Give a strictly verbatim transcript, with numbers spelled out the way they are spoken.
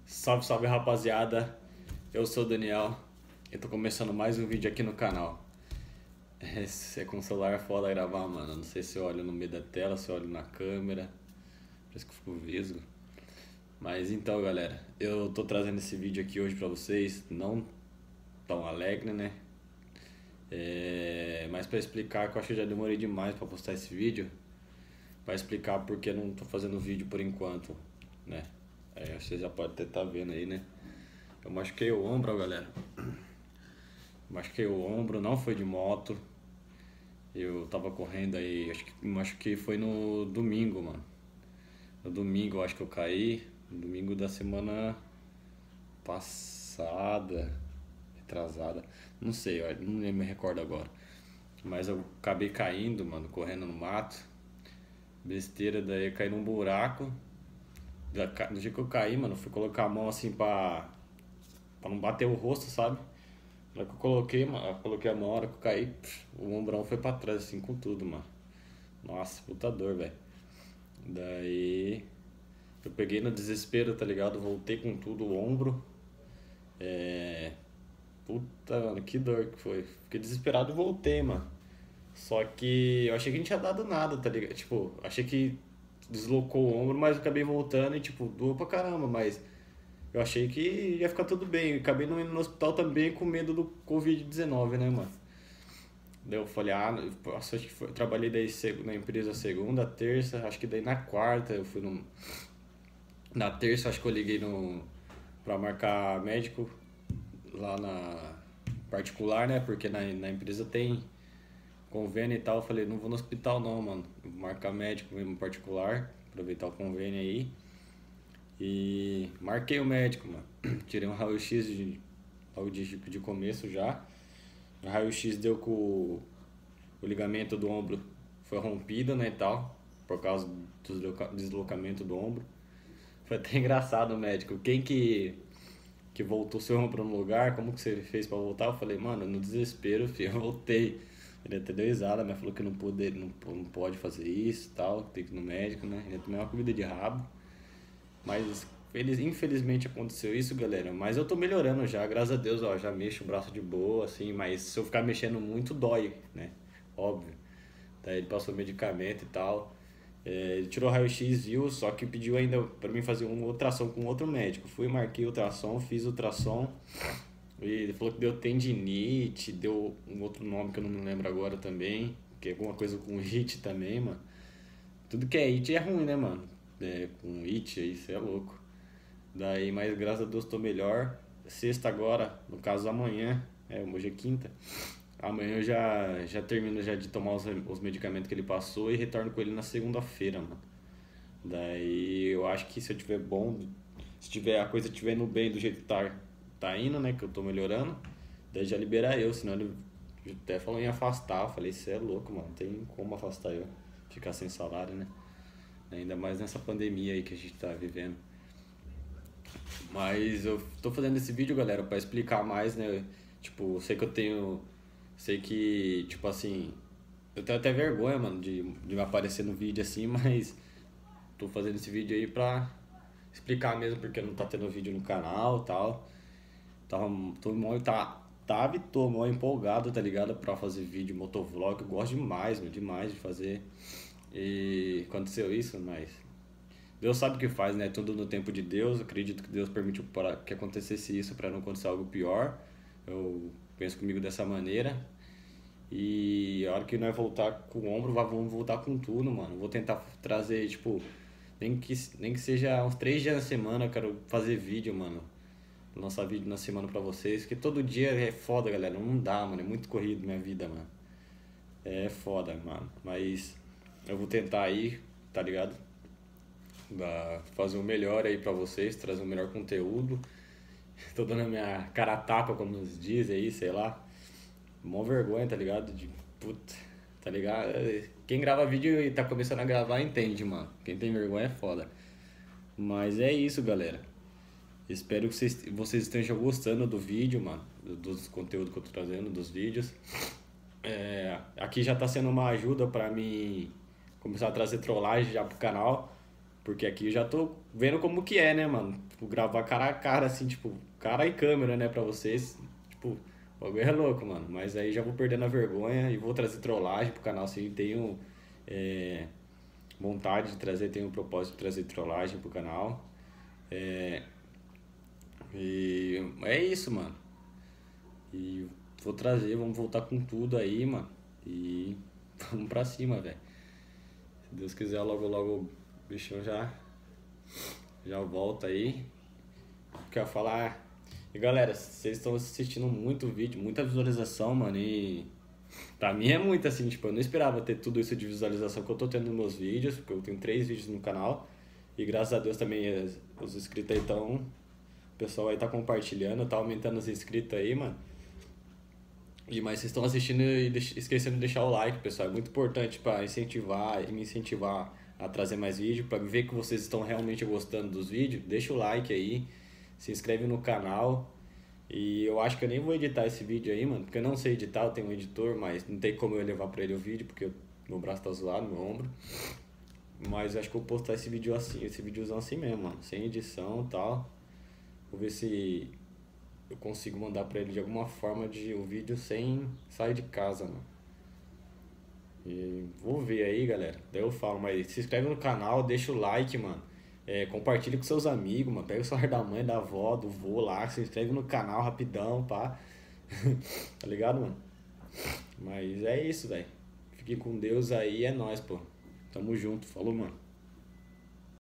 Salve, salve rapaziada, eu sou o Daniel e tô começando mais um vídeo aqui no canal. Esse é com o celular é foda gravar, mano. Não sei se eu olho no meio da tela, se eu olho na câmera, parece que eu fico visgo. Mas então, galera, eu tô trazendo esse vídeo aqui hoje pra vocês, não tão alegre, né? É... Mas pra explicar, que eu acho que eu já demorei demais pra postar esse vídeo, pra explicar porque eu não tô fazendo vídeo por enquanto, né? É, você já pode até estar vendo aí, né? Eu machuquei o ombro, ó, galera. Machuquei o ombro, não foi de moto. Eu tava correndo aí, acho que me machuquei foi no domingo, mano. No domingo eu acho que eu caí. No domingo da semana passada, retrasada. Não sei, eu não me recordo agora. Mas eu acabei caindo, mano, correndo no mato. Besteira, daí eu caí num buraco. No dia que eu caí, mano, eu fui colocar a mão assim pra, pra não bater o rosto, sabe? Na hora que eu coloquei, mano, eu coloquei a mão, na hora que eu caí, pff, o ombrão foi pra trás, assim, com tudo, mano. Nossa, puta dor, velho. Daí eu peguei no desespero, tá ligado? Voltei com tudo, o ombro. É. Puta, mano, que dor que foi. Fiquei desesperado e voltei, mano. Só que eu achei que não tinha dado nada, tá ligado? Tipo, achei que deslocou o ombro, mas eu acabei voltando e, tipo, doeu pra caramba, mas eu achei que ia ficar tudo bem. Eu acabei não indo no hospital também com medo do covid dezenove, né, mano? Daí eu falei, ah, nossa, acho que foi, eu trabalhei daí seg- na empresa segunda, terça, acho que daí na quarta eu fui no. Na terça acho que eu liguei no. Pra marcar médico lá na particular, né? Porque na, na empresa tem convênio e tal. Eu falei, não vou no hospital não, mano. Vou marcar médico mesmo particular, aproveitar o convênio aí. E marquei o médico, mano. Tirei um raio-x de, logo de, de começo já. O raio-x deu que o, o ligamento do ombro foi rompido, né, e tal, por causa do desloca- deslocamento do ombro. Foi até engraçado o médico. Quem que, que voltou seu ombro no lugar? Como que você fez pra voltar? Eu falei, mano, no desespero, filho, eu voltei. Ele até deu risada, mas falou que não pode, não, não pode fazer isso e tal, tem que ir no médico, né? Ele tomou uma comida de rabo. Mas feliz, infelizmente aconteceu isso, galera. Mas eu tô melhorando já, graças a Deus, ó. Já mexo o braço de boa, assim. Mas se eu ficar mexendo muito, dói, né? Óbvio. Daí ele passou medicamento e tal. É, ele tirou raio-x, viu? Só que pediu ainda pra mim fazer uma ultrassom com outro médico. Fui, marquei ultrassom, fiz ultrassom. E ele falou que deu tendinite, deu um outro nome que eu não me lembro agora também. Que é alguma coisa com it também, mano. Tudo que é it é ruim, né, mano? É, com it aí, cê é louco. Daí, mas graças a Deus tô melhor. Sexta agora, no caso amanhã, é, hoje é quinta. Amanhã eu já, já termino já de tomar os, os medicamentos que ele passou e retorno com ele na segunda-feira, mano. Daí eu acho que se eu tiver bom, se tiver, a coisa estiver indo bem do jeito que tá, tá indo, né, que eu tô melhorando, daí já liberar eu, senão ele até falou em afastar. Eu falei, cê é louco, mano, não tem como afastar eu, ficar sem salário, né? Ainda mais nessa pandemia aí que a gente tá vivendo. Mas eu tô fazendo esse vídeo, galera, pra explicar mais, né? Tipo, sei que eu tenho. Sei que, tipo assim. Eu tenho até vergonha, mano, de, de me aparecer no vídeo assim, mas tô fazendo esse vídeo aí pra explicar mesmo porque não tá tendo vídeo no canal e tal. Tava, tô mó, tá, tava e tô mó empolgado, tá ligado? Pra fazer vídeo, motovlog. Eu gosto demais, mano, demais de fazer. E aconteceu isso, mas Deus sabe o que faz, né? Tudo no tempo de Deus. Eu acredito que Deus permitiu para que acontecesse isso para não acontecer algo pior. Eu penso comigo dessa maneira. E a hora que nós voltar com o ombro, vamos voltar com tudo, mano. Vou tentar trazer, tipo, nem que, nem que seja uns três dias na semana. Eu quero fazer vídeo, mano. Lançar vídeo na semana pra vocês. Porque todo dia é foda, galera. Não dá, mano. É muito corrido minha vida, mano. É foda, mano. Mas eu vou tentar aí, tá ligado? Da- fazer o melhor aí pra vocês, trazer o melhor conteúdo. Tô dando a minha cara a tapa, como nos dizem aí, sei lá. Mó vergonha, tá ligado? De puta, tá ligado? Quem grava vídeo e tá começando a gravar entende, mano. Quem tem vergonha é foda. Mas é isso, galera. Espero que vocês, vocês estejam gostando do vídeo, mano. do- Dos conteúdos que eu tô trazendo, dos vídeos. É, aqui já tá sendo uma ajuda pra mim começar a trazer trollagem já pro canal. Porque aqui eu já tô vendo como que é, né, mano? tipo, gravar cara a cara, assim, tipo, cara e câmera, né, pra vocês. Tipo, o bagulho é louco, mano. Mas aí já vou perdendo a vergonha e vou trazer trollagem pro canal, assim, tenho é, vontade de trazer, tenho o propósito de trazer trollagem pro canal. É, e é isso, mano. E vou trazer, vamos voltar com tudo aí, mano. E vamos pra cima, velho. Se Deus quiser, logo logo o bichão já, já volta aí. Quero falar. E galera, vocês estão assistindo muito vídeo, muita visualização, mano. E pra mim é muito assim, tipo, eu não esperava ter tudo isso de visualização que eu tô tendo nos meus vídeos, porque eu tenho três vídeos no canal. E graças a Deus também as- os inscritos aí estão. O pessoal aí tá compartilhando, tá aumentando os inscritos aí, mano. E mas vocês estão assistindo e deix- esquecendo de deixar o like, pessoal. É muito importante para incentivar e me incentivar a trazer mais vídeo, para ver que vocês estão realmente gostando dos vídeos. Deixa o like aí, se inscreve no canal. E eu acho que eu nem vou editar esse vídeo aí, mano, porque eu não sei editar, eu tenho um editor, mas não tem como eu levar pra ele o vídeo, porque eu- meu braço tá zoado, meu ombro. Mas eu acho que eu vou postar esse vídeo assim, esse videozão assim mesmo, mano, sem edição e tal. Vou ver se eu consigo mandar pra ele de alguma forma de o vídeo sem sair de casa, mano. E vou ver aí, galera. Daí eu falo, mas se inscreve no canal, deixa o like, mano. É, compartilha com seus amigos, mano. Pega o celular da mãe, da avó, do vô lá, se inscreve no canal rapidão, pá. Tá ligado, mano? Mas é isso, velho. Fiquem com Deus aí, é nóis, pô. Tamo junto. Falou, mano.